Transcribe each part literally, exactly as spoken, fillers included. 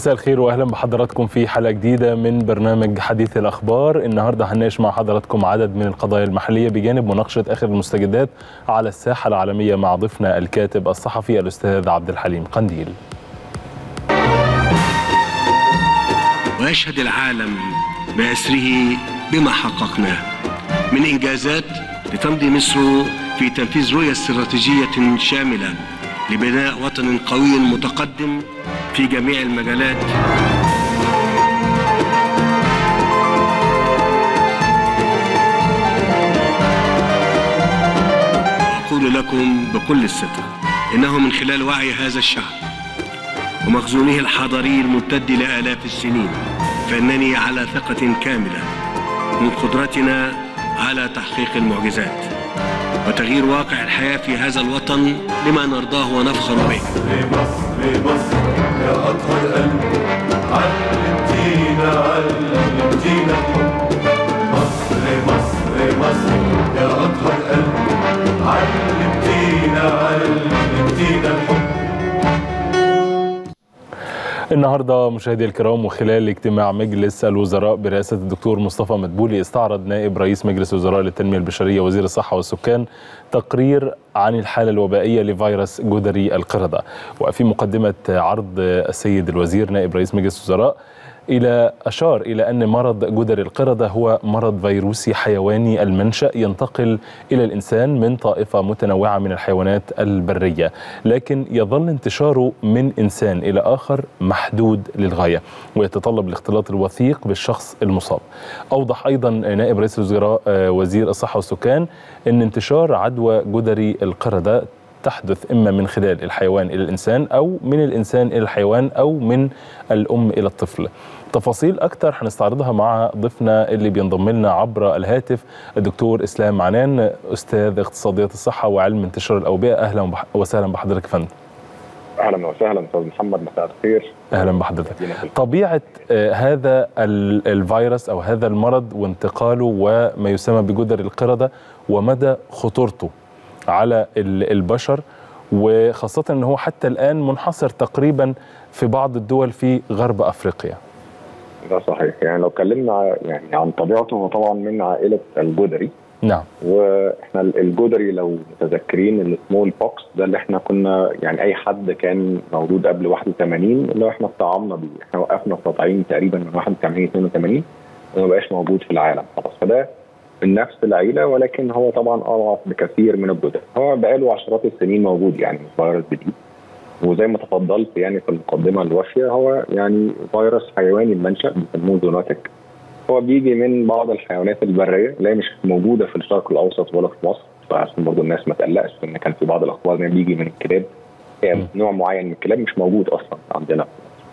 مساء الخير واهلا بحضراتكم في حلقه جديده من برنامج حديث الاخبار. النهارده هنناقش مع حضراتكم عدد من القضايا المحليه بجانب مناقشه اخر المستجدات على الساحه العالميه مع ضيفنا الكاتب الصحفي الاستاذ عبد الحليم قنديل. ويشهد العالم بأسره بما حققناه من إنجازات لتمضي مصر في تنفيذ رؤية استراتيجية شاملة لبناء وطن قوي متقدم في جميع المجالات. أقول لكم بكل الصدق إنه من خلال وعي هذا الشعب ومخزونه الحضاري الممتد لآلاف السنين فإنني على ثقة كاملة من قدرتنا على تحقيق المعجزات وتغيير واقع الحياة في هذا الوطن لما نرضاه ونفخر به. لمصر مصر يا أطهر قلب، علمتينا علمتينا الحب. مصر مصر مصر يا أطهر قلب، علمتينا علمتينا الحب. النهارده مشاهدي الكرام وخلال اجتماع مجلس الوزراء برئاسه الدكتور مصطفى مدبولي استعرض نائب رئيس مجلس الوزراء للتنميه البشريه وزير الصحه والسكان تقرير عن الحاله الوبائيه لفيروس جدري القردة. وفي مقدمه عرض السيد الوزير نائب رئيس مجلس الوزراء إلى أشار إلى أن مرض جدري القردة هو مرض فيروسي حيواني المنشأ ينتقل إلى الإنسان من طائفة متنوعة من الحيوانات البرية، لكن يظل انتشاره من إنسان إلى آخر محدود للغاية ويتطلب الاختلاط الوثيق بالشخص المصاب. أوضح أيضا نائب رئيس الوزراء وزير الصحة والسكان أن انتشار عدوى جدري القردة تحدث إما من خلال الحيوان إلى الإنسان أو من الإنسان إلى الحيوان أو من الأم إلى الطفل. تفاصيل أكتر هنستعرضها مع ضيفنا اللي بينضم لنا عبر الهاتف الدكتور إسلام عنان، أستاذ اقتصاديات الصحة وعلم انتشار الأوبئة. أهلا وسهلا بحضرتك يا فندم. اهلا وسهلا استاذ محمد، مساء الخير. اهلا بحضرتك. طبيعه آه هذا الفيروس او هذا المرض وانتقاله وما يسمى بجدري القردة ومدى خطورته على البشر، وخاصه ان هو حتى الان منحصر تقريبا في بعض الدول في غرب افريقيا. ده صحيح، يعني لو اتكلمنا يعني عن طبيعته هو طبعا من عائله الجدري. نعم. واحنا الجدري لو متذكرين السمول بوكس ده اللي احنا كنا يعني اي حد كان مولود قبل واحد وثمانين اللي احنا استطعمنا بيه، احنا وقفنا التطعيم تقريبا من واحد وثمانين اثنين وثمانين وما بقاش موجود في العالم خلاص. فده من نفس العيله ولكن هو طبعا اضعف بكثير من الجدري. هو بقاله عشرات السنين موجود، يعني مش فيروس جديد، وزي ما تفضلت يعني في المقدمه الوافيه هو يعني فيروس حيواني المنشأ بيسموه زونوتيك. هو بيجي من بعض الحيوانات البريه اللي هي مش موجوده في الشرق الاوسط ولا في مصر، فعشان برضه الناس ما تقلقش ان كان في بعض الاخبار انه بيجي من الكلاب، يعني نوع معين من الكلاب مش موجود اصلا عندنا.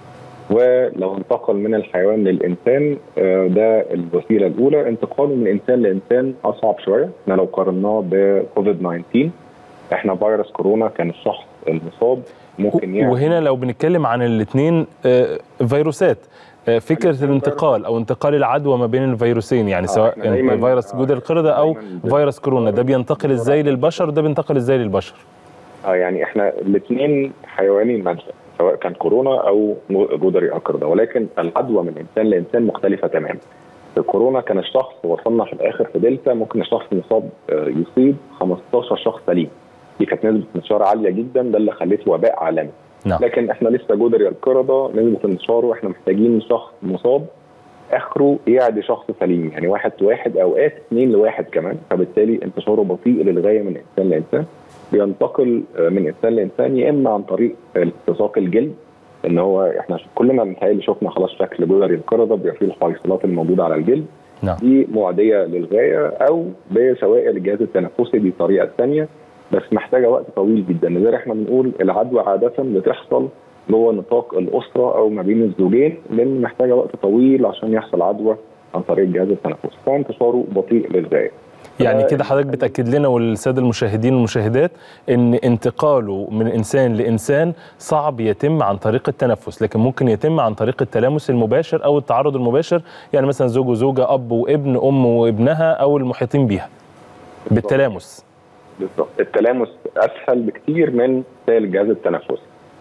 ولو انتقل من الحيوان للانسان ده الوسيله الاولى. انتقاله من انسان لانسان اصعب شويه. احنا لو قارناه بكوفيد تسعة عشر احنا فيروس كورونا كان الشخص المصاب ممكن يعني، وهنا لو بنتكلم عن الاثنين فيروسات، فكره الانتقال او انتقال العدوى ما بين الفيروسين، يعني سواء فيروس جدري القردة او فيروس كورونا، ده بينتقل ازاي للبشر وده بينتقل ازاي للبشر؟ اه يعني احنا الاثنين حيواني المنشأ سواء كان كورونا او جدري القردة، ولكن العدوى من انسان لانسان مختلفه تماما. في كورونا كان الشخص وصلنا في الاخر في دلتا ممكن الشخص المصاب يصيب خمستاشر شخص سليم، دي كانت نسبه انتشار عاليه جدا، ده اللي خلته وباء عالمي. نعم. لكن احنا لسه جدري القردة نسبه انتشاره احنا محتاجين شخص مصاب اخره يعدي شخص سليم، يعني واحد لواحد اوقات اثنين لواحد كمان، فبالتالي انتشاره بطيء للغايه من انسان لانسان. بينتقل من انسان لانسان يا اما عن طريق التصاق الجلد، ان هو احنا كلنا متهيألي شفنا خلاص شكل جدري القردة بيبقى فيه الحويصلات الموجوده على الجلد. نعم. دي معديه للغايه، او بسوائل الجهاز التنفسي، دي طريقه ثانيه بس محتاجه وقت طويل جدا. لذلك احنا بنقول العدوى عاده بتحصل جوه نطاق الاسره او ما بين الزوجين، لان محتاجه وقت طويل عشان يحصل عدوى عن طريق الجهاز التنفسي، فانتشاره بطيء للغايه. يعني كده حضرتك بتأكد لنا والسادة المشاهدين والمشاهدات ان انتقاله من انسان لانسان صعب يتم عن طريق التنفس، لكن ممكن يتم عن طريق التلامس المباشر او التعرض المباشر، يعني مثلا زوج وزوجة، اب وابن، ام وابنها، او المحيطين بيها بالتلامس. بالظبط، التلامس اسهل بكتير من سائل الجهاز التنفسي.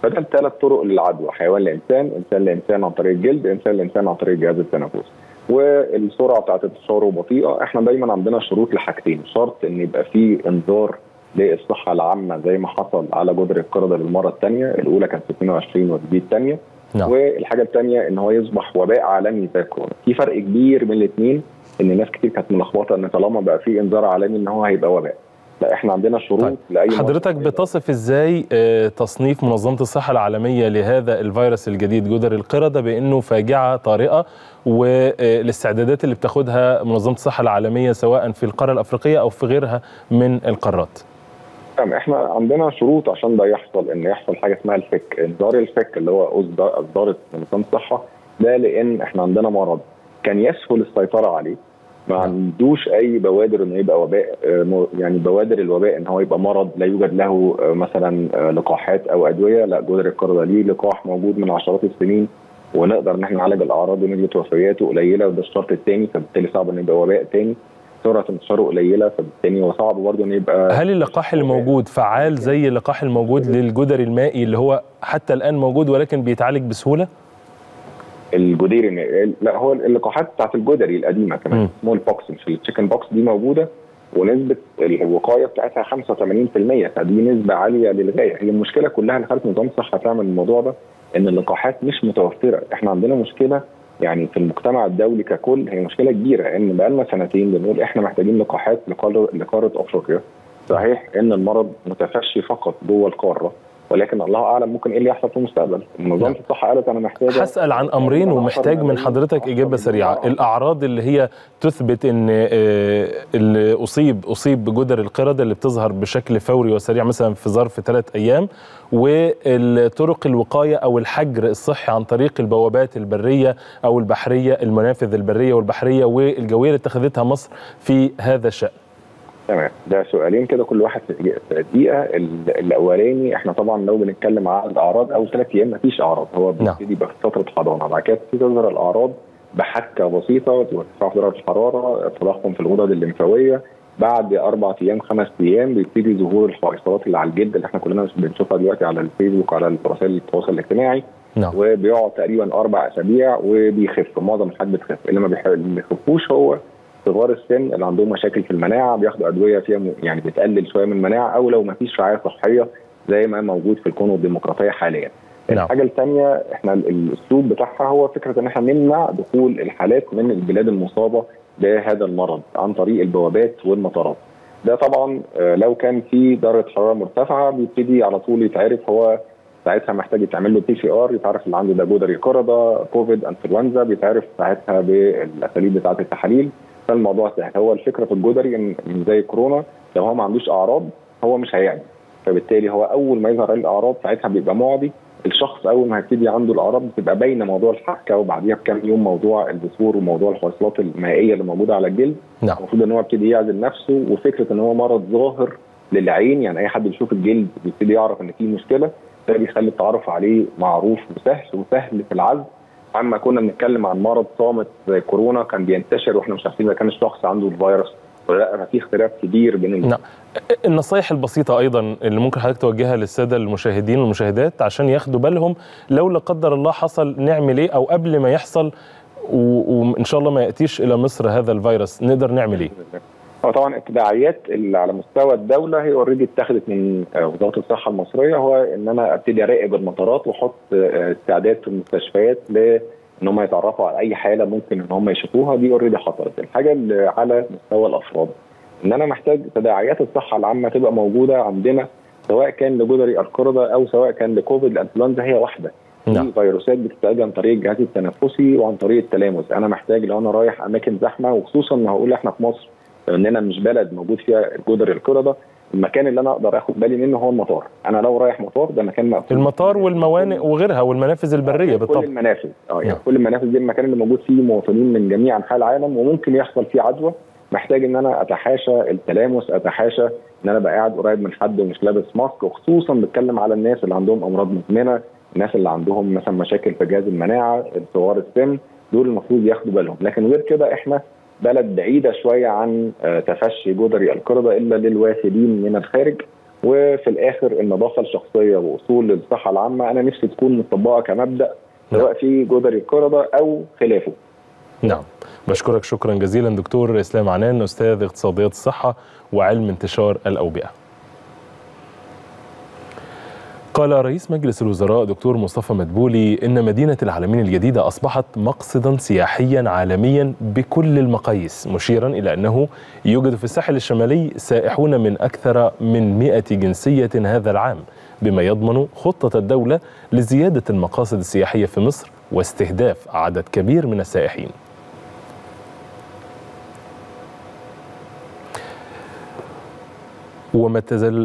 فده الثلاث طرق للعدوى: حيوان لانسان، انسان لانسان عن طريق الجلد، انسان لانسان عن طريق الجهاز التنفسي. والسرعه بتاعت انتشاره بطيئه. احنا دايما عندنا شروط لحاجتين: شرط ان يبقى فيه انذار للصحه العامه زي ما حصل على جدري القرده للمره الثانيه، الاولى كانت في اثنين وعشرين ودي الثانيه. نعم. والحاجه الثانيه ان هو يصبح وباء عالمي زي كورونا. في فرق كبير بين الاثنين، ان الناس كتير كانت ملخبطه ان طالما بقى في انذار عالمي ان هو هيبقى وباء. لا، احنا عندنا شروط. طيب. لاي حضرتك بتصف ازاي تصنيف منظمه الصحه العالميه لهذا الفيروس الجديد جدري القرده بانه فاجعه طارئه، والاستعدادات اللي بتاخدها منظمه الصحه العالميه سواء في القاره الافريقيه او في غيرها من القارات؟ تمام. احنا عندنا شروط عشان ده يحصل، ان يحصل حاجه اسمها الفك، انذار الفك اللي هو اصدار منظمه الصحه ده، لان احنا عندنا مرض كان يسهل السيطره عليه، ما عندوش اي بوادر انه يبقى وباء، يعني بوادر الوباء ان هو يبقى مرض لا يوجد له مثلا لقاحات او ادويه. لا، جدري القرده ليه لقاح موجود من عشرات السنين، ونقدر ان احنا نعالج الاعراض ونجد وفياته قليله، وده الشرط الثاني، فبالتالي صعب انه يبقى وباء ثاني. سرعه انتشاره قليله، فبالتالي هو صعب برضه انه يبقى. هل اللقاح اللي موجود فعال زي اللقاح الموجود للجدري المائي اللي هو حتى الان موجود ولكن بيتعالج بسهوله؟ الجدري، لا، هو اللقاحات بتاعت الجدري القديمه كمان، سمول بوكس مش التشيكن بوكس، دي موجوده ونسبه الوقايه بتاعتها خمسة وثمانين بالمئة، فدي نسبه عاليه للغايه. هي المشكله كلها اللي خلت نظام الصحه تعمل الموضوع ده ان اللقاحات مش متوفره. احنا عندنا مشكله يعني في المجتمع الدولي ككل، هي مشكله كبيره، ان بقالنا سنتين بنقول احنا محتاجين لقاحات لقاره افريقيا. صحيح ان المرض متفشي فقط جوه القاره، ولكن الله اعلم ممكن ايه اللي يحصل في المستقبل. منظمه الصحه قالت انا محتاجه. هسال عن امرين ومحتاج من حضرتك اجابه سريعه. الاعراض اللي هي تثبت ان اللي اصيب اصيب بجدري القرده اللي بتظهر بشكل فوري وسريع مثلا في ظرف ثلاث ايام، والطرق الوقايه او الحجر الصحي عن طريق البوابات البريه او البحريه، المنافذ البريه والبحريه والجويه اللي اتخذتها مصر في هذا الشان. تمام. ده سؤالين كده كل واحد في دقيقه. الاولاني احنا طبعا لو بنتكلم عن الاعراض اول ثلاث ايام مفيش اعراض، هو بيبتدي يبقى في فتره حضانه، بعد كده تظهر الاعراض بحكه بسيطه وارتفاع في درجه الحراره، تضخم في الغدد الليمفاويه. بعد اربع ايام خمس ايام بيبتدي ظهور الحويصلات اللي على الجلد اللي احنا كلنا بنشوفها دلوقتي على الفيسبوك وعلى وسائل التواصل الاجتماعي. نعم. وبيقعد تقريبا اربع اسابيع وبيخف، معظم الحالات بتخف. اللي ما بيخفوش هو صغار السن اللي عندهم مشاكل في المناعه، بياخدوا ادويه فيها يعني بتقلل شويه من المناعه، او لو ما فيش رعايه صحيه زي ما موجود في الكونغو الديمقراطيه حاليا. نعم. الحاجه الثانيه احنا الاسلوب بتاعها هو فكره ان احنا نمنع دخول الحالات من البلاد المصابه بهذا المرض عن طريق البوابات والمطارات. ده طبعا لو كان في درجه حراره مرتفعه بيبتدي على طول يتعرف، هو ساعتها محتاج يتعمل له بي سي ار، يتعرف اللي عنده ده جدري قرده، كوفيد، انفلونزا، بيتعرف ساعتها بالاساليب بتاعه التحاليل. فالموضوع سهل. هو الفكره في الجدري ان زي كورونا لو هو ما عندوش اعراض هو مش هيعدي، فبالتالي هو اول ما يظهر عليه الاعراض ساعتها بيبقى معدي. الشخص اول ما هيبتدي عنده الاعراض بتبقى باينه موضوع الحكه، وبعديها بكام يوم موضوع البثور وموضوع الحويصلات المائيه اللي موجوده على الجلد. نعم. المفروض ان هو يبتدي يعزل نفسه، وفكره ان هو مرض ظاهر للعين، يعني اي حد بيشوف الجلد بيبتدي يعرف ان في مشكله، ده بيخلي التعرف عليه معروف وسهل وسهل في العزل. عما كنا بنتكلم عن مرض صامت زي كورونا كان بينتشر واحنا مش عارفين اذا كان الشخص عنده الفيروس ولا لا، في اختلاف كبير بين. نعم. النصائح البسيطه ايضا اللي ممكن حضرتك توجهها للساده المشاهدين والمشاهدات عشان ياخدوا بالهم لو لا قدر الله حصل نعمل ايه، او قبل ما يحصل وان شاء الله ما ياتيش الى مصر هذا الفيروس نقدر نعمل ايه؟ هو طبعا التداعيات اللي على مستوى الدوله هي اوريدي اتخذت من وزاره الصحه المصريه، هو ان انا ابتدي اراقب المطارات واحط استعداد في المستشفيات ل ان هم يتعرفوا على اي حاله ممكن ان هم يشوفوها. دي اوريدي حصلت. الحاجه اللي على مستوى الافراد ان انا محتاج تداعيات الصحه العامه تبقى موجوده عندنا، سواء كان لجدري القرده او سواء كان لكوفيد. الانفلونزا هي واحده. نعم. في فيروسات بتتعدي عن طريق الجهاز التنفسي وعن طريق التلامس. انا محتاج لو انا رايح اماكن زحمه، وخصوصا ان هقول احنا في مصر اننا مش بلد موجود فيها جدري القرده، المكان اللي انا اقدر اخد بالي منه هو المطار. انا لو رايح مطار ده مكان مقفول، المطار والموانئ وغيرها والمنافذ البريه بالطبع. كل المنافذ اه يعني كل المنافذ دي المكان اللي موجود فيه مواطنين من جميع انحاء العالم وممكن يحصل فيه عدوى. محتاج ان انا اتحاشى التلامس، اتحاشى ان انا ابقى قاعد قريب من حد ومش لابس ماسك، وخصوصا بتكلم على الناس اللي عندهم امراض مزمنه، الناس اللي عندهم مثلا مشاكل في جهاز المناعه، صغار السن، دول المفروض ياخدوا بالهم. لكن غير كده احنا بلد بعيده شويه عن تفشي جدري القرده الا للوافدين من الخارج، وفي الاخر النظافه الشخصيه واصول الصحه العامه انا نفسي تكون مطبقه كمبدا سواء في جدري القردة او خلافه. نعم، بشكرك شكرا جزيلا دكتور اسلام عنان، استاذ اقتصاديات الصحه وعلم انتشار الاوبئه. قال رئيس مجلس الوزراء دكتور مصطفى مدبولي إن مدينة العالمين الجديدة أصبحت مقصدا سياحيا عالميا بكل المقاييس، مشيرا إلى أنه يوجد في الساحل الشمالي سائحون من أكثر من مئة جنسية هذا العام، بما يضمن خطة الدولة لزيادة المقاصد السياحية في مصر واستهداف عدد كبير من السائحين. وما تزال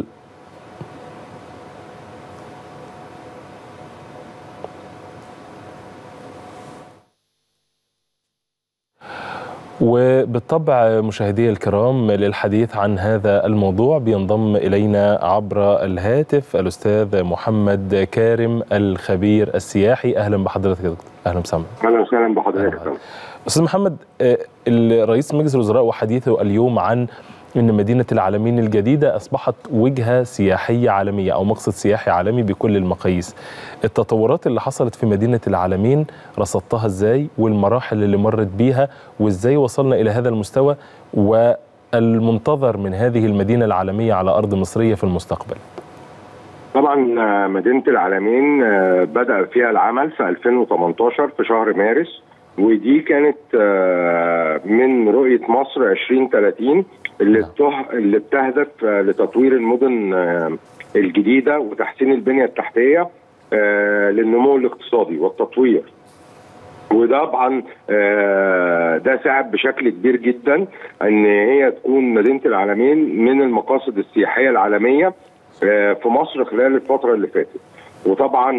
وبالطبع مشاهدي الكرام للحديث عن هذا الموضوع بينضم إلينا عبر الهاتف الأستاذ محمد كارم الخبير السياحي. أهلا بحضرتك يا دكتور. أهلا وسهلا. أهلا وسهلا بحضرتك. أستاذ محمد، الرئيس مجلس الوزراء وحديثه اليوم عن أن مدينة العالمين الجديدة أصبحت وجهة سياحية عالمية أو مقصد سياحي عالمي بكل المقاييس. التطورات اللي حصلت في مدينة العالمين رصدتها إزاي، والمراحل اللي مرت بيها، وإزاي وصلنا إلى هذا المستوى، والمنتظر من هذه المدينة العالمية على أرض مصرية في المستقبل؟ طبعا مدينة العالمين بدأ فيها العمل في ألفين وثمانية عشر في شهر مارس، ودي كانت من رؤية مصر عشرين ثلاثين اللي اللي بتهدف لتطوير المدن الجديدة وتحسين البنية التحتية للنمو الاقتصادي والتطوير. وده طبعا ده ساعد بشكل كبير جدا ان هي تكون مدينة العالمين من المقاصد السياحية العالمية في مصر خلال الفترة اللي فاتت. وطبعا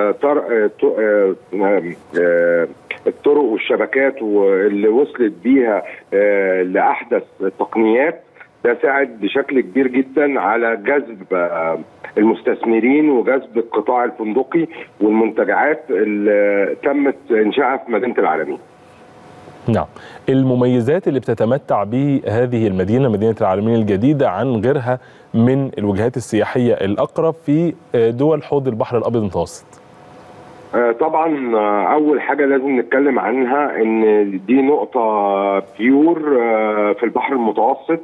الطرق والشبكات اللي وصلت بيها لأحدث التقنيات ده ساعد بشكل كبير جدا على جذب المستثمرين وجذب القطاع الفندقي والمنتجعات اللي تمت إنشائها في مدينة العالمين. نعم، المميزات اللي بتتمتع به هذه المدينة مدينة العالمين الجديدة عن غيرها من الوجهات السياحية الأقرب في دول حوض البحر الأبيض المتوسط. طبعا أول حاجة لازم نتكلم عنها إن دي نقطة بيور في البحر المتوسط،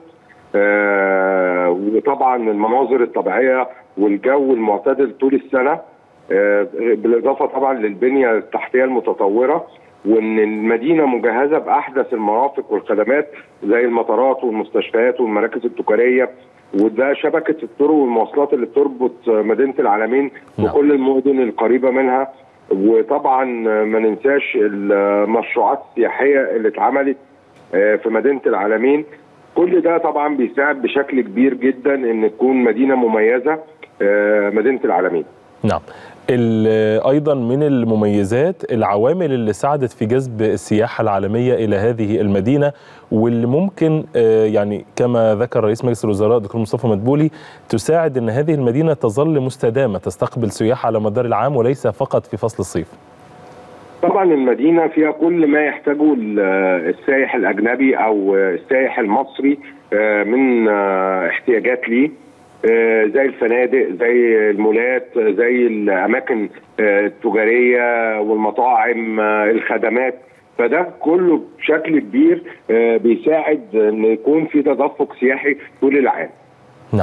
وطبعا المناظر الطبيعية والجو المعتدل طول السنة، بالإضافة طبعا للبنية التحتية المتطورة، وان المدينه مجهزه باحدث المرافق والخدمات زي المطارات والمستشفيات والمراكز التجاريه، وده شبكه الطرق والمواصلات اللي بتربط مدينه العالمين بكل المدن القريبه منها. وطبعا ما ننساش المشروعات السياحيه اللي اتعملت في مدينه العالمين. كل ده طبعا بيساعد بشكل كبير جدا ان تكون مدينه مميزه مدينه العالمين. نعم، أيضا من المميزات العوامل اللي ساعدت في جذب السياحة العالمية إلى هذه المدينة، واللي ممكن يعني كما ذكر رئيس مجلس الوزراء دكتور مصطفى مدبولي تساعد أن هذه المدينة تظل مستدامة تستقبل سياح على مدار العام وليس فقط في فصل الصيف. طبعا المدينة فيها كل ما يحتاجه السائح الأجنبي أو السائح المصري من احتياجات ليه، زي الفنادق، زي المولات، زي الاماكن التجاريه والمطاعم، الخدمات. فده كله بشكل كبير بيساعد ان يكون في تدفق سياحي طول العام. نعم،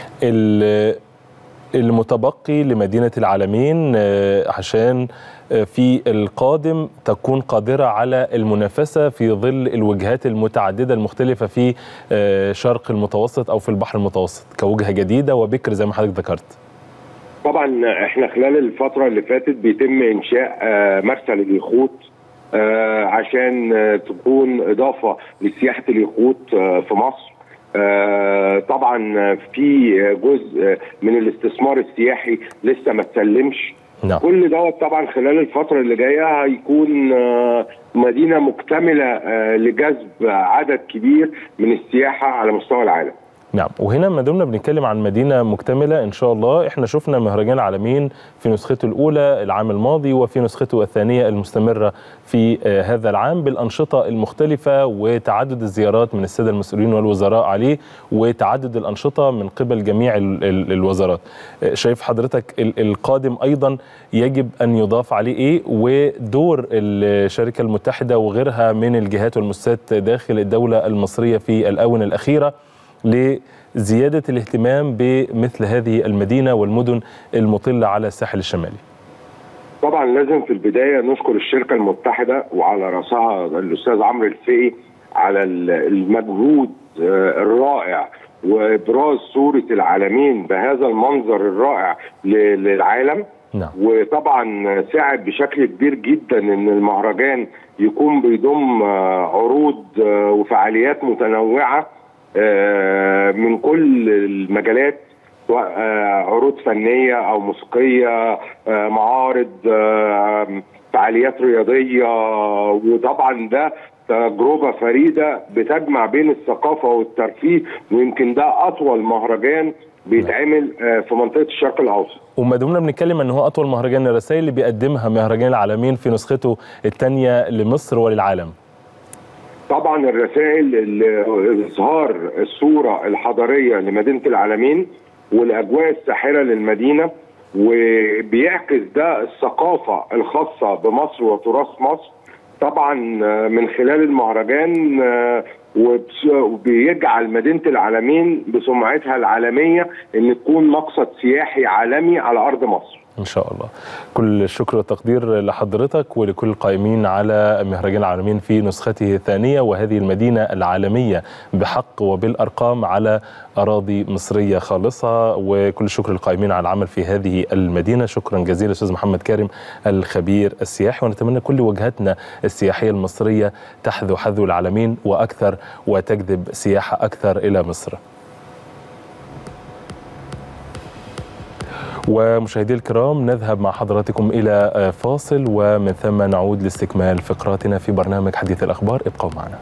المتبقي لمدينة العالمين عشان في القادم تكون قادرة على المنافسة في ظل الوجهات المتعددة المختلفة في شرق المتوسط أو في البحر المتوسط كوجهة جديدة وبكر زي ما حضرتك ذكرت. طبعا احنا خلال الفترة اللي فاتت بيتم إنشاء مرسى لليخوت عشان تكون إضافة لسياحة اليخوت في مصر. طبعا في جزء من الاستثمار السياحي لسه ما تسلمش. نعم. كل دوت طبعا خلال الفترة اللي جاية هيكون مدينة مكتملة لجذب عدد كبير من السياحة على مستوى العالم. نعم. وهنا ما دمنا بنتكلم عن مدينة مكتملة إن شاء الله، إحنا شفنا مهرجان العالمين في نسخته الأولى العام الماضي وفي نسخته الثانية المستمرة في هذا العام بالأنشطة المختلفة وتعدد الزيارات من السادة المسؤولين والوزراء عليه وتعدد الأنشطة من قبل جميع ال ال الوزارات. شايف حضرتك القادم أيضا يجب أن يضاف عليه إيه، ودور الشركة المتحدة وغيرها من الجهات والمؤسسات داخل الدولة المصرية في الآونة الأخيرة لزيادة الاهتمام بمثل هذه المدينة والمدن المطلة على الساحل الشمالي؟ طبعا لازم في البداية نشكر الشركة المتحدة وعلى رأسها الأستاذ عمرو الفقي على المجهود الرائع وإبراز صورة العالمين بهذا المنظر الرائع للعالم. نعم. وطبعا ساعد بشكل كبير جدا ان المهرجان يكون بيضم عروض وفعاليات متنوعة من كل المجالات، سواء عروض فنية أو موسيقية، معارض، فعاليات رياضية. وطبعا ده تجربة فريدة بتجمع بين الثقافة والترفيه، ويمكن ده أطول مهرجان بيتعمل في منطقة الشرق الأوسط. وما دمنا بنتكلم ان هو اطول مهرجان، الرسائل اللي بيقدمها مهرجان العالمين في نسخته الثانية لمصر وللعالم؟ طبعا الرسائل اظهار الصوره الحضاريه لمدينه العالمين والاجواء الساحره للمدينه، وبيعكس ده الثقافه الخاصه بمصر وتراث مصر طبعا من خلال المهرجان، وبيجعل مدينه العالمين بسمعتها العالميه ان تكون مقصد سياحي عالمي على ارض مصر إن شاء الله. كل الشكر والتقدير لحضرتك ولكل القائمين على مهرجان العالمين في نسخته الثانية، وهذه المدينة العالمية بحق وبالأرقام على أراضي مصرية خالصة، وكل الشكر للقائمين على العمل في هذه المدينة. شكرا جزيلا أستاذ محمد كارم الخبير السياحي، ونتمنى كل وجهتنا السياحية المصرية تحذو حذو العالمين وأكثر وتجذب سياحة أكثر إلى مصر. ومشاهدي الكرام، نذهب مع حضراتكم إلى فاصل ومن ثم نعود لاستكمال فقراتنا في برنامج حديث الأخبار. ابقوا معنا.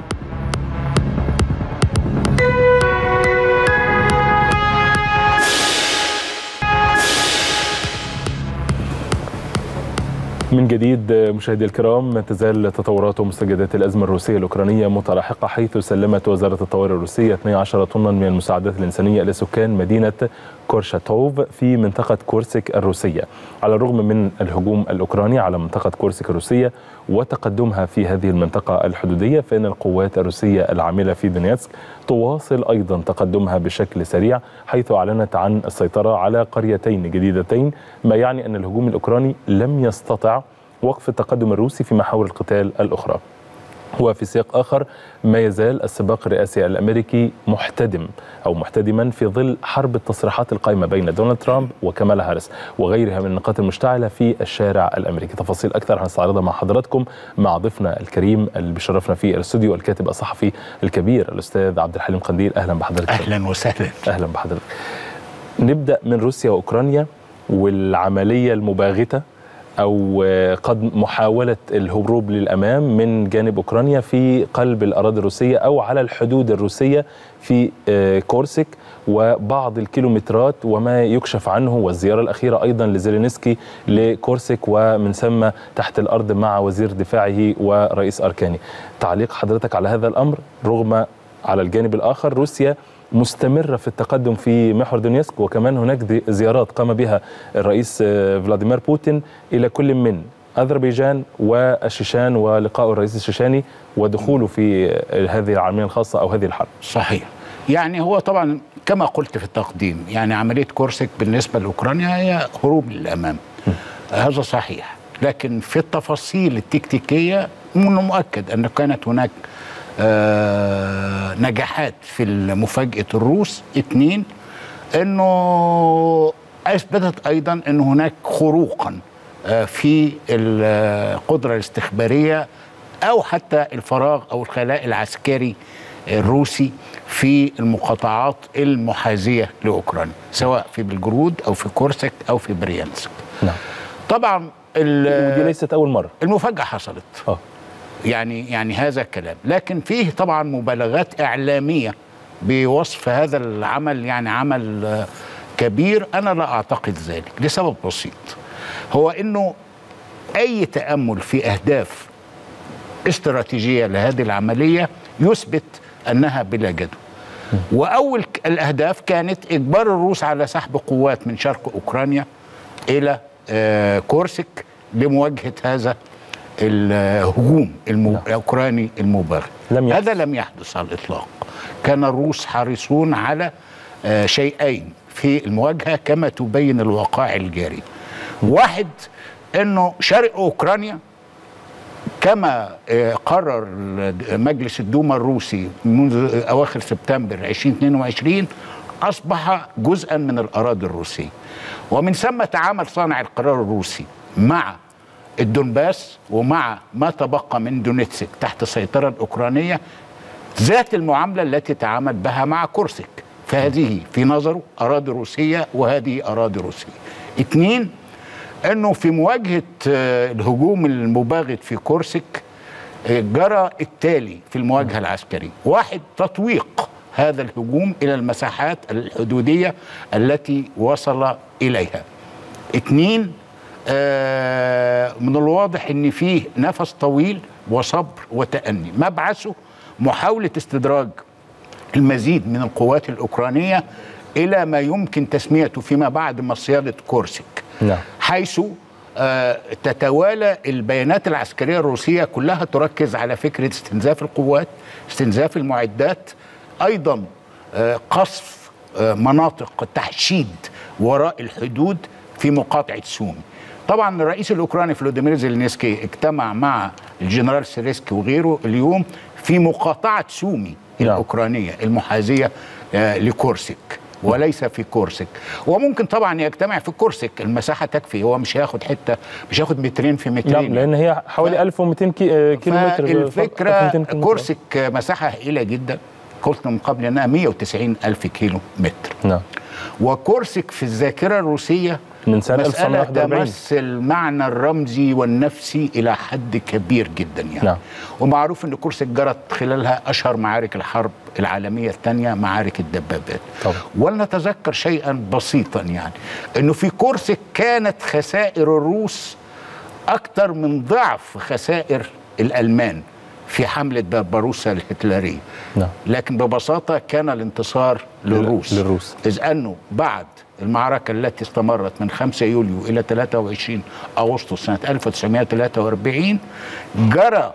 من جديد مشاهدي الكرام، ما تزال تطورات ومستجدات الأزمة الروسية الأوكرانية متلاحقة، حيث سلمت وزارة الطوارئ الروسية اثنتي عشرة طنا من المساعدات الإنسانية إلى سكان مدينة كورشاتوف في منطقة كورسك الروسية، على الرغم من الهجوم الأوكراني على منطقة كورسك الروسية وتقدمها في هذه المنطقة الحدودية، فإن القوات الروسية العاملة في دونيتسك تواصل أيضا تقدمها بشكل سريع، حيث أعلنت عن السيطرة على قريتين جديدتين، ما يعني أن الهجوم الأوكراني لم يستطع وقف التقدم الروسي في محاور القتال الأخرى. وفي سياق آخر، ما يزال السباق الرئاسي الأمريكي محتدم أو محتدما في ظل حرب التصريحات القائمة بين دونالد ترامب وكامالا هاريس وغيرها من النقاط المشتعلة في الشارع الأمريكي. تفاصيل أكثر هنستعرضها مع حضراتكم مع ضيفنا الكريم اللي بيشرفنا في الاستوديو، الكاتب الصحفي الكبير الأستاذ عبد الحليم قنديل. أهلا بحضرتك. أهلا وسهلا. أهلا بحضرتك. نبدأ من روسيا وأوكرانيا والعملية المباغتة أو قد محاولة الهروب للأمام من جانب أوكرانيا في قلب الأراضي الروسية أو على الحدود الروسية في كورسك وبعض الكيلومترات وما يكشف عنه، والزيارة الأخيرة أيضا لزيلينسكي لكورسك ومن ثم تحت الأرض مع وزير دفاعه ورئيس أركاني. تعليق حضرتك على هذا الأمر، رغم على الجانب الآخر روسيا مستمرة في التقدم في محور دونيتسك، وكمان هناك زيارات قام بها الرئيس فلاديمير بوتين إلى كل من أذربيجان والشيشان ولقاء الرئيس الشيشاني ودخوله في هذه العملية الخاصة أو هذه الحرب. صحيح. يعني هو طبعا كما قلت في التقديم، يعني عملية كورسك بالنسبة لأوكرانيا هي هروب للأمام، هذا صحيح، لكن في التفاصيل التكتيكية من المؤكد أن كانت هناك آه نجاحات في مفاجأة الروس. اثنين، انه اثبتت ايضا ان هناك خروقا آه في القدرة الاستخبارية او حتى الفراغ او الخلاء العسكري الروسي في المقاطعات المحاذية لاوكرانيا، سواء في بلجرود او في كورسك او في بريانسك. نعم. طبعا ودي ليست اول مرة المفاجأة حصلت. اه يعني يعني هذا الكلام، لكن فيه طبعا مبالغات إعلامية بوصف هذا العمل يعني عمل كبير. أنا لا أعتقد ذلك لسبب بسيط، هو أنه أي تأمل في أهداف استراتيجية لهذه العملية يثبت أنها بلا جدوى. وأول الأهداف كانت إجبار الروس على سحب قوات من شرق أوكرانيا إلى كورسك لمواجهة هذا الهجوم الأوكراني المباغت. لم هذا لم يحدث على الإطلاق. كان الروس حريصون على شيئين في المواجهة كما تبين الوقائع الجاري. واحد، أنه شرق أوكرانيا كما قرر مجلس الدوما الروسي منذ أواخر سبتمبر ألفين واثنين وعشرين أصبح جزءا من الأراضي الروسية، ومن ثم تعامل صانع القرار الروسي مع الدونباس ومع ما تبقى من دونيتسك تحت السيطرة الأوكرانية ذات المعاملة التي تعامل بها مع كورسك. فهذه في نظره أراضي روسية وهذه أراضي روسية. اثنين، أنه في مواجهة الهجوم المباغت في كورسك جرى التالي في المواجهة العسكرية. واحد، تطويق هذا الهجوم إلى المساحات الحدودية التي وصل إليها. اثنين، آه من الواضح أن فيه نفس طويل وصبر وتأني. مبعثه محاولة استدراج المزيد من القوات الأوكرانية إلى ما يمكن تسميته فيما بعد مصيدة كورسك. نعم. حيث آه تتوالى البيانات العسكرية الروسية كلها تركز على فكرة استنزاف القوات، استنزاف المعدات، أيضا آه قصف آه مناطق تحشيد وراء الحدود في مقاطعة سومي. طبعا الرئيس الأوكراني فلوديمير زيلينسكي اجتمع مع الجنرال سيرسكي وغيره اليوم في مقاطعة سومي الأوكرانية المحاذية آه لكورسك وليس في كورسك. وممكن طبعا يجتمع في كورسك، المساحه تكفي، هو مش هياخد حته، مش هياخد مترين في مترين. نعم، لان هي حوالي ف... ألف ومئتين كي... كيلو متر. الفكره كورسك مساحه هائله جدا، قلت من قبل انها مئة وتسعين ألف كيلو متر. نعم. وكورسك في الذاكره الروسيه من سنه ألف وتسعمائة وواحد وأربعين تمثل المعنى الرمزي والنفسي الى حد كبير جدا يعني. نعم. ومعروف ان كورسك جرت خلالها اشهر معارك الحرب العالميه الثانيه، معارك الدبابات. طبعا. ولنتذكر شيئا بسيطا يعني، انه في كورسك كانت خسائر الروس اكثر من ضعف خسائر الالمان في حمله بربروسا الهتلريه. نعم. لكن ببساطه كان الانتصار للروس للروس اذ انه بعد المعركة التي استمرت من خمسة يوليو إلى ثلاثة وعشرين أغسطس سنة ألف وتسعمائة وثلاثة وأربعين جرى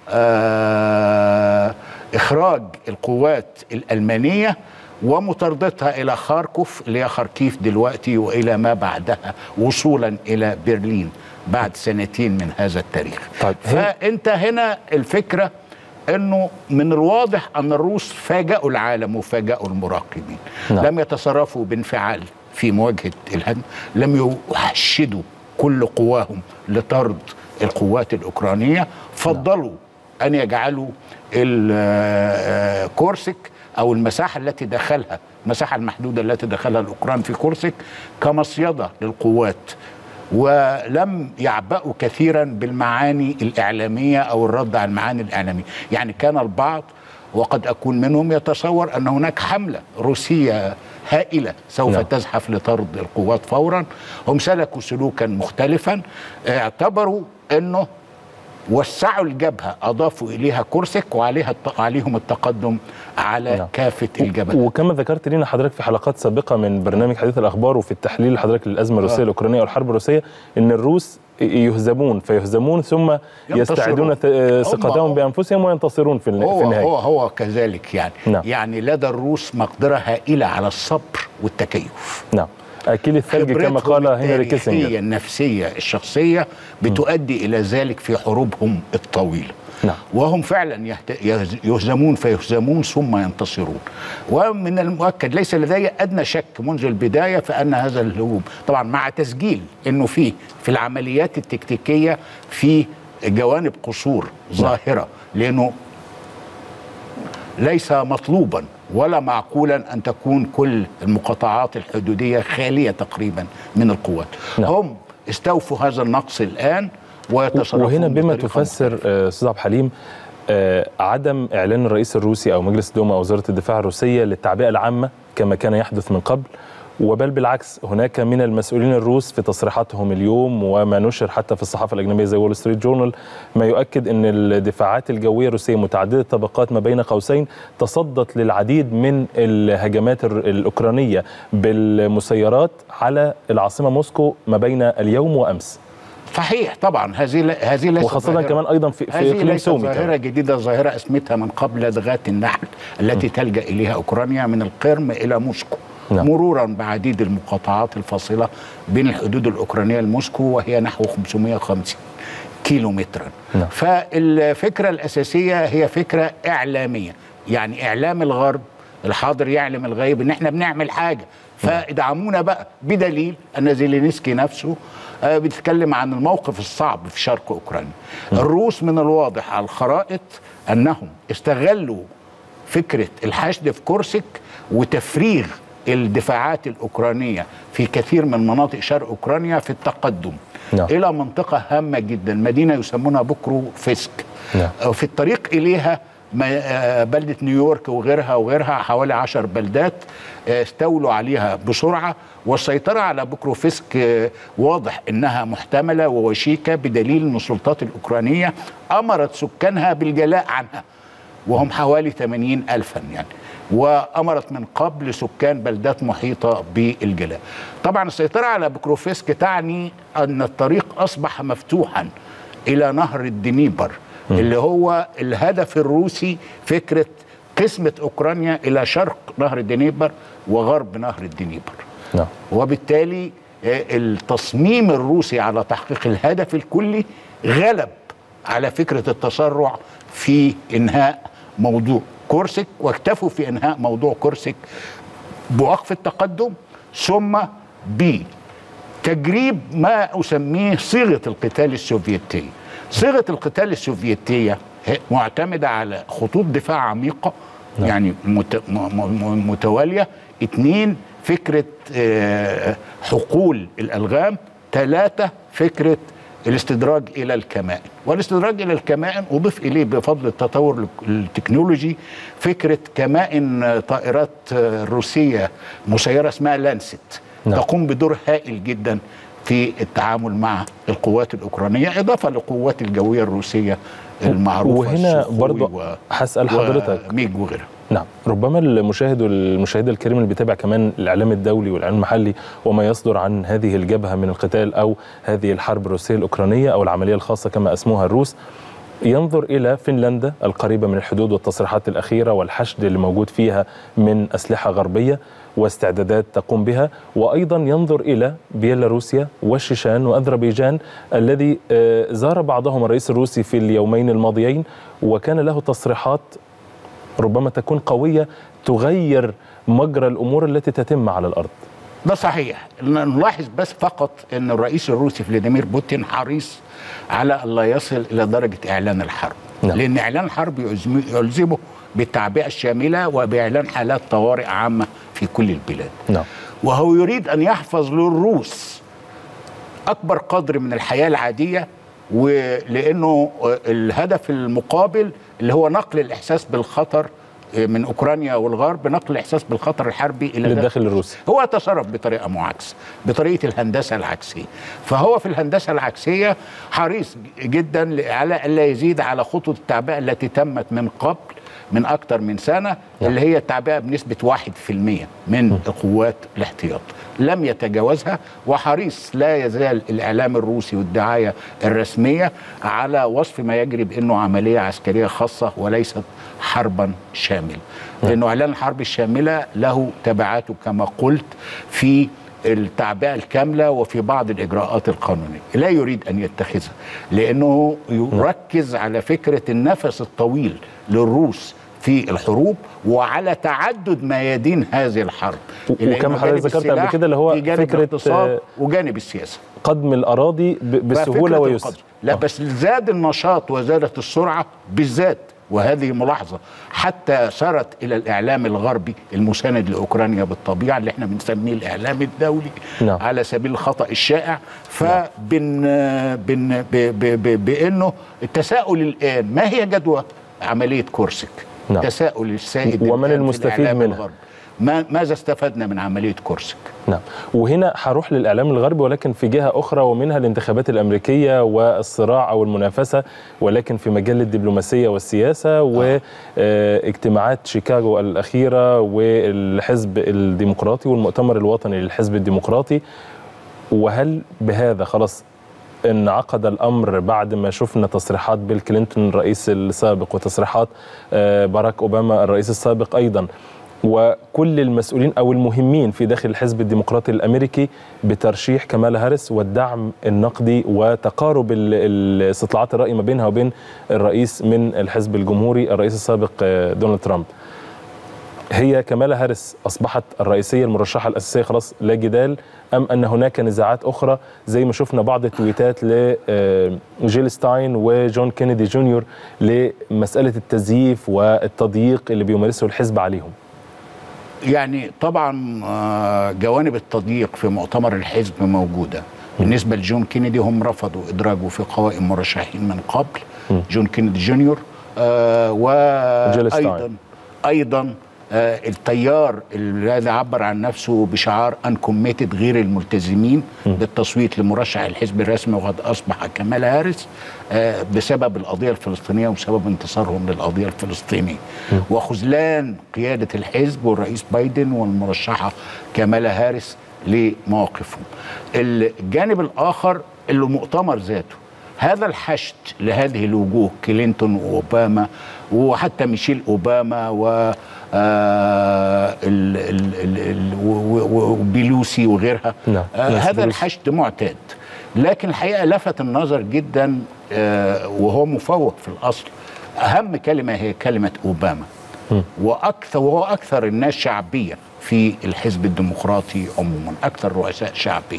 آه إخراج القوات الألمانية ومطاردتها إلى خاركوف اللي هي خاركيف دلوقتي وإلى ما بعدها وصولا إلى برلين بعد سنتين من هذا التاريخ. طيب. فأنت هنا الفكرة أنه من الواضح أن الروس فاجأوا العالم وفاجأوا المراقبين. نعم. لم يتصرفوا بانفعال في مواجهة الهجم، لم يحشدوا كل قواهم لطرد القوات الأوكرانية، فضلوا أن يجعلوا كورسك أو المساحة التي دخلها، المساحة المحدودة التي دخلها الأوكران في كورسك كمصيدة للقوات، ولم يعبأوا كثيرا بالمعاني الإعلامية أو الرد على المعاني الإعلامية. يعني كان البعض وقد أكون منهم يتصور أن هناك حملة روسية هائلة سوف لا. تزحف لطرد القوات فورا. هم سلكوا سلوكا مختلفا، اعتبروا أنه وسعوا الجبهة، أضافوا إليها كورسك وعليها عليهم التقدم على نعم. كافة الجبهة. وكما ذكرت لنا حضرتك في حلقات سابقة من برنامج حديث الأخبار وفي التحليل حضرتك للأزمة الروسية آه. الأوكرانية والحرب الروسية، أن الروس يهزمون فيهزمون ثم يستعيدون ثقتهم بأنفسهم وينتصرون في النهاية. هو هو كذلك يعني. نعم. يعني لدى الروس مقدرة هائلة على الصبر والتكيف. نعم. أكيل الثلج كما قال هنري كيسنجر. الخبرة النفسية الشخصية بتؤدي م. إلى ذلك في حروبهم الطويلة. نعم. وهم فعلا يهزمون فيهزمون ثم ينتصرون. ومن المؤكد ليس لدي أدنى شك منذ البداية فأن هذا الهجوم طبعا مع تسجيل أنه فيه في العمليات التكتيكية في جوانب قصور ظاهرة، لأنه ليس مطلوبا ولا معقولا أن تكون كل المقاطعات الحدودية خالية تقريبا من القوات. نعم. هم استوفوا هذا النقص الآن ويتصرفون. وهنا بما تفسر أستاذ عبد الحليم آه عدم إعلان الرئيس الروسي أو مجلس الدوما أو وزارة الدفاع الروسية للتعبئة العامة كما كان يحدث من قبل، وبل بالعكس هناك من المسؤولين الروس في تصريحاتهم اليوم وما نشر حتى في الصحافة الأجنبية زي وول ستريت جورنال ما يؤكد أن الدفاعات الجوية الروسية متعددة الطبقات ما بين قوسين تصدت للعديد من الهجمات الأوكرانية بالمسيرات على العاصمة موسكو ما بين اليوم وأمس. صحيح طبعا، هذه هذه ليست وخاصة كمان أيضا في في إقليم سومي ظاهرة جديدة، ظاهرة اسمتها من قبل لدغات النحل التي م. تلجأ إليها أوكرانيا من القرم إلى موسكو، نعم. مرورا بعديد المقاطعات الفاصلة بين الحدود الأوكرانية لموسكو وهي نحو خمسمائة وخمسين كيلو مترا. نعم. فالفكرة الأساسية هي فكرة إعلامية، يعني إعلام الغرب الحاضر يعلم الغيب إن إحنا بنعمل حاجة فادعمونا بقى، بدليل أن زيلينسكي نفسه آه بيتكلم عن الموقف الصعب في شرق أوكرانيا. م. الروس من الواضح على الخرائط أنهم استغلوا فكرة الحشد في كورسك وتفريغ الدفاعات الأوكرانية في كثير من مناطق شرق أوكرانيا في التقدم نعم. إلى منطقة هامة جدا، مدينة يسمونها بوكروفسك نعم. في الطريق إليها بلدة نيويورك وغيرها وغيرها، حوالي عشر بلدات استولوا عليها بسرعة، والسيطرة على بوكروفسك واضح إنها محتملة ووشيكة، بدليل أن السلطات الأوكرانية أمرت سكانها بالجلاء عنها وهم حوالي ثمانين ألفا يعني، وأمرت من قبل سكان بلدات محيطة بالجلاء. طبعا السيطرة على بوكروفسك تعني أن الطريق أصبح مفتوحا إلى نهر الدنيبر م. اللي هو الهدف الروسي، فكرة قسمة أوكرانيا إلى شرق نهر الدنيبر وغرب نهر الدنيبر نعم. وبالتالي التصميم الروسي على تحقيق الهدف الكلي غلب على فكرة التسرع في إنهاء موضوع كورسك، واكتفوا في إنهاء موضوع كورسك بوقف التقدم ثم بتجريب ما أسميه صيغة القتال السوفيتية. صيغة القتال السوفيتية معتمدة على خطوط دفاع عميقة نعم. يعني متوالية، اثنين فكرة حقول الألغام، ثلاثة فكرة الاستدراج إلى الكمائن، والاستدراج إلى الكمائن أضيف إليه بفضل التطور التكنولوجي فكرة كمائن طائرات روسية مسيرة اسمها لانست نعم. تقوم بدور هائل جدا في التعامل مع القوات الأوكرانية، إضافة للقوات الجوية الروسية المعروفة. وهنا برضو هسأل حضرتك ميج وغيرها. نعم، ربما المشاهد والمشاهد الكريم اللي بيتابع كمان الإعلام الدولي والإعلام المحلي وما يصدر عن هذه الجبهة من القتال أو هذه الحرب الروسية الأوكرانية أو العملية الخاصة كما أسموها الروس، ينظر إلى فنلندا القريبة من الحدود والتصريحات الأخيرة والحشد اللي موجود فيها من أسلحة غربية واستعدادات تقوم بها، وأيضا ينظر إلى بيلاروسيا والشيشان وأذربيجان الذي زار بعضهم الرئيس الروسي في اليومين الماضيين وكان له تصريحات ربما تكون قوية تغير مجرى الأمور التي تتم على الأرض. ده صحيح. نلاحظ بس فقط أن الرئيس الروسي فلاديمير بوتين حريص على أن لا يصل إلى درجة إعلان الحرب نعم. لأن إعلان الحرب يلزمه بالتعبئة الشاملة وبإعلان حالات طوارئ عامة في كل البلاد نعم. وهو يريد أن يحفظ للروس أكبر قدر من الحياة العادية، ولأنه الهدف المقابل اللي هو نقل الإحساس بالخطر من أوكرانيا والغرب، نقل الإحساس بالخطر الحربي إلى الداخل الروسي. هو تصرف بطريقة معاكسة، بطريقة الهندسة العكسية. فهو في الهندسة العكسية حريص جدا على ألا يزيد على خطوة التعبئة التي تمت من قبل من أكثر من سنة نعم. اللي هي التعبئة بنسبة واحد في المية من قوات الاحتياط، لم يتجاوزها، وحريص لا يزال الإعلام الروسي والدعاية الرسمية على وصف ما يجري بأنه عملية عسكرية خاصة وليست حربا شاملة، لأنه إعلان الحرب الشاملة له تبعاته كما قلت في التعبئة الكاملة وفي بعض الإجراءات القانونية لا يريد أن يتخذها، لأنه يركز على فكرة النفس الطويل للروس في الحروب وعلى تعدد ميادين هذه الحرب، وكما حضرتك ذكرت قبل كده اللي هو فكرة الاقتصاد وجانب السياسة، قدم الأراضي بسهولة ويسر. لا بس زاد النشاط وزادت السرعة بالذات، وهذه ملاحظة حتى سارت إلى الإعلام الغربي المساند لأوكرانيا بالطبيعة اللي احنا بنسميه الإعلام الدولي نعم. على سبيل الخطأ الشائع، فبن بن ب ب ب بأنه التساؤل الآن ما هي جدوى عمليه كورسك. نعم. تساؤل السائد ومن المستفيد منها؟ ما ماذا استفدنا من عمليه كورسك؟ نعم. وهنا هروح للاعلام الغربي، ولكن في جهه اخرى ومنها الانتخابات الامريكيه والصراع او المنافسه، ولكن في مجال الدبلوماسيه والسياسه واجتماعات شيكاغو الاخيره والحزب الديمقراطي والمؤتمر الوطني للحزب الديمقراطي. وهل بهذا خلاص انعقد الامر بعد ما شفنا تصريحات بيل كلينتون الرئيس السابق وتصريحات باراك اوباما الرئيس السابق ايضا، وكل المسؤولين أو المهمين في داخل الحزب الديمقراطي الأمريكي بترشيح كمالا هاريس والدعم النقدي وتقارب استطلاعات الرأي ما بينها وبين الرئيس من الحزب الجمهوري الرئيس السابق دونالد ترامب؟ هي كمالا هاريس أصبحت الرئيسية المرشحة الأساسية خلاص لا جدال، أم أن هناك نزاعات أخرى زي ما شفنا بعض التويتات لجيل ستاين وجون كينيدي جونيور لمسألة التزييف والتضييق اللي بيمارسه الحزب عليهم؟ يعني طبعا جوانب التضييق في مؤتمر الحزب موجودة. بالنسبة لجون كينيدي هم رفضوا إدراجه في قوائم مرشحين من قبل، جون كينيدي جونيور آه وأيضا أيضا آه التيار الذي عبر عن نفسه بشعار أنكوميتد غير الملتزمين بالتصويت لمرشح الحزب الرسمي وقد أصبح كمالا هاريس آه بسبب القضية الفلسطينية وبسبب انتصارهم للقضية الفلسطينية وخذلان قيادة الحزب والرئيس بايدن والمرشحة كمالا هاريس لمواقفهم. الجانب الآخر اللي مؤتمر ذاته هذا الحشد لهذه الوجوه كلينتون وأوباما وحتى ميشيل أوباما و وبيلوسي وغيرها. نعم. آه هذا الحشد معتاد، لكن الحقيقة لفت النظر جدا آه وهو مفوق في الأصل. أهم كلمة هي كلمة أوباما، وأكثر وهو أكثر الناس شعبية في الحزب الديمقراطي عموما، أكثر رؤساء شعبية.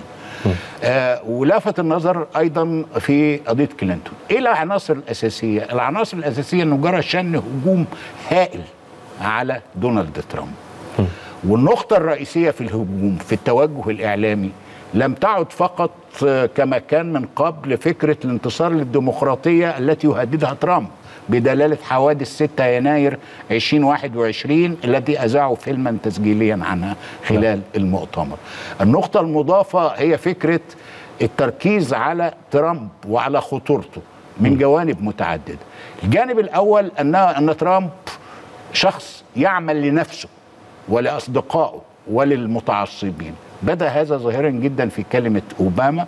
آه ولفت النظر أيضا في قضية كلينتون. إيه العناصر الأساسية؟ العناصر الأساسية أنه جرى شن هجوم هائل على دونالد ترامب، والنقطة الرئيسية في الهجوم في التوجه الإعلامي لم تعد فقط كما كان من قبل فكرة الانتصار للديمقراطية التي يهددها ترامب بدلالة حوادث ستة يناير ألفين وواحد وعشرين التي أذاعوا فيلما تسجيليا عنها خلال المؤتمر. النقطة المضافة هي فكرة التركيز على ترامب وعلى خطورته من جوانب متعددة. الجانب الأول أن أن ترامب شخص يعمل لنفسه ولأصدقائه وللمتعصبين. بدأ هذا ظاهرا جدا في كلمة أوباما،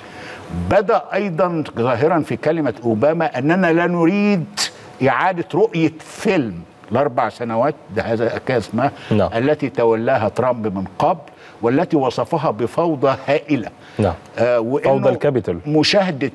بدأ أيضا ظاهرا في كلمة أوباما أننا لا نريد إعادة رؤية فيلم الأربع سنوات ده هذا اسمها نعم. التي تولاها ترامب من قبل والتي وصفها بفوضى هائلة. نعم. آه فوضى الكابيتول. مشاهدة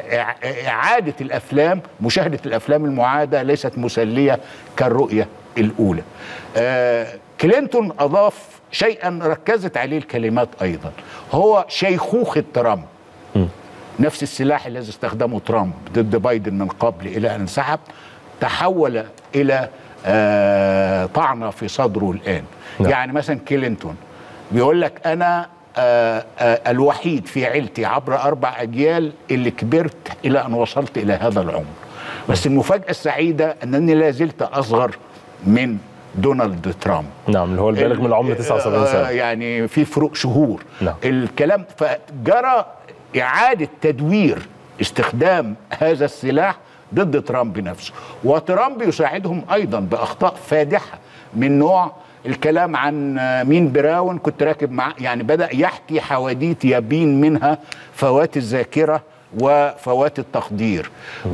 إعادة الأفلام مشاهدة الأفلام المعادة ليست مسلية كالرؤية الأولى. آه كلينتون أضاف شيئا ركزت عليه الكلمات أيضا، هو شيخوخة ترامب. م. نفس السلاح الذي استخدمه ترامب ضد بايدن من قبل إلى أن انسحب تحول إلى آه طعنة في صدره الآن. نعم. يعني مثلا كلينتون بيقول لك أنا آه آه الوحيد في عيلتي عبر أربع أجيال اللي كبرت إلى أن وصلت إلى هذا العمر، بس المفاجأة السعيدة أنني لا زلت أصغر من دونالد ترامب. نعم، اللي هو البالغ من العمر تسعة وسبعين سنة، يعني في فروق شهور. نعم. الكلام فجرى إعادة تدوير استخدام هذا السلاح ضد ترامب نفسه، وترامب يساعدهم أيضا بأخطاء فادحة من نوع الكلام عن مين براون كنت راكب معاه، يعني بدأ يحكي حواديت يبين منها فوات الذاكرة وفوات التقدير.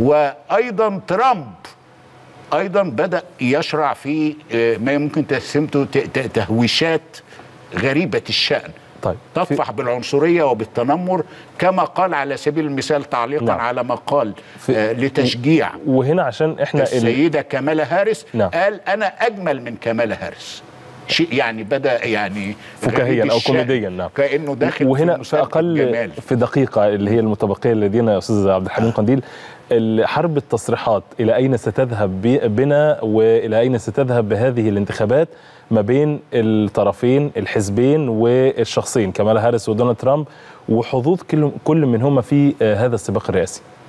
وأيضا ترامب أيضا بدأ يشرع في ما يمكن تسمته تهويشات غريبة الشأن. طيب. تطفح بالعنصرية وبالتنمر كما قال على سبيل المثال تعليقا نعم. على ما قال آه لتشجيع وهنا عشان احنا السيدة ال... كمالا هاريس. نعم. قال أنا أجمل من كمالا هاريس، شيء يعني بدأ يعني فكاهيا أو كوميديا. نعم. كأنه داخل وهنا في أقل الجمال. في دقيقة اللي هي المتبقية لدينا يا أستاذ عبد الحليم قنديل، حرب التصريحات إلى أين ستذهب بنا وإلى أين ستذهب بهذه الانتخابات ما بين الطرفين الحزبين والشخصين كمالا هاريس ودونالد ترامب، وحظوظ كل كل منهما في هذا السباق الرئاسي؟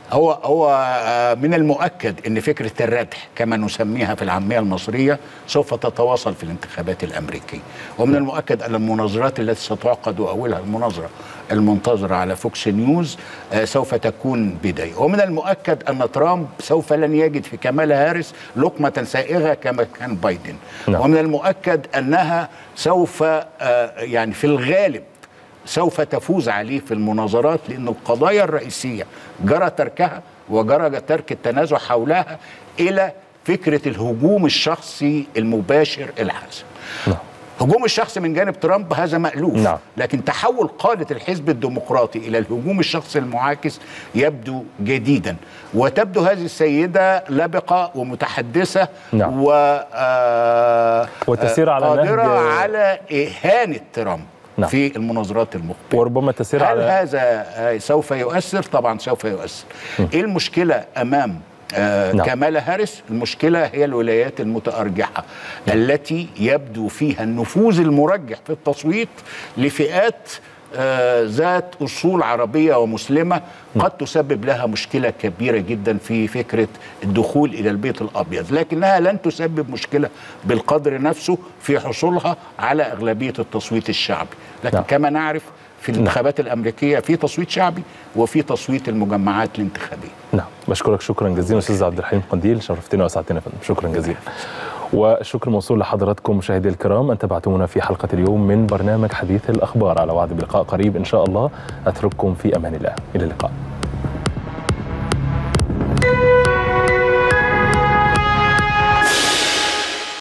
هو هو من المؤكد ان فكره الردح كما نسميها في العاميه المصريه سوف تتواصل في الانتخابات الامريكيه، ومن المؤكد ان المناظرات التي ستعقد واولها المناظره المنتظره على فوكس نيوز سوف تكون بدايه، ومن المؤكد ان ترامب سوف لن يجد في كامالا هاريس لقمه سائغه كما كان بايدن، نعم. ومن المؤكد انها سوف يعني في الغالب سوف تفوز عليه في المناظرات، لأن القضايا الرئيسية جرى تركها وجرى ترك التنازع حولها إلى فكرة الهجوم الشخصي المباشر الحاسم. نعم. هجوم الشخص من جانب ترامب هذا مألوف، نعم. لكن تحول قادة الحزب الديمقراطي إلى الهجوم الشخصي المعاكس يبدو جديدا، وتبدو هذه السيدة لبقة ومتحدثة، نعم. و آه وتسير على قادرة على إهانة ترامب، نعم. في المناظرات المقبلة، وربما تسير هل على هذا سوف يؤثر؟ طبعا سوف يؤثر. م. ايه المشكلة امام آه نعم. كامالا هاريس؟ المشكلة هي الولايات المتأرجحة، نعم. التي يبدو فيها النفوذ المرجح في التصويت لفئات آه ذات أصول عربية ومسلمة، قد تسبب لها مشكلة كبيرة جدا في فكرة الدخول إلى البيت الأبيض، لكنها لن تسبب مشكلة بالقدر نفسه في حصولها على أغلبية التصويت الشعبي، لكن نعم. كما نعرف في الانتخابات نعم. الأمريكية في تصويت شعبي وفي تصويت المجمعات الانتخابية. نعم، بشكرك شكرا جزيلا أستاذ عبد الحليم قنديل، شرفتنا وسعدتنا فندم، شكرا جزيلا. والشكر موصول لحضراتكم مشاهدي الكرام أن تابعتمونا في حلقة اليوم من برنامج حديث الأخبار، على وعد بلقاء قريب إن شاء الله. أترككم في أمان الله، إلى اللقاء.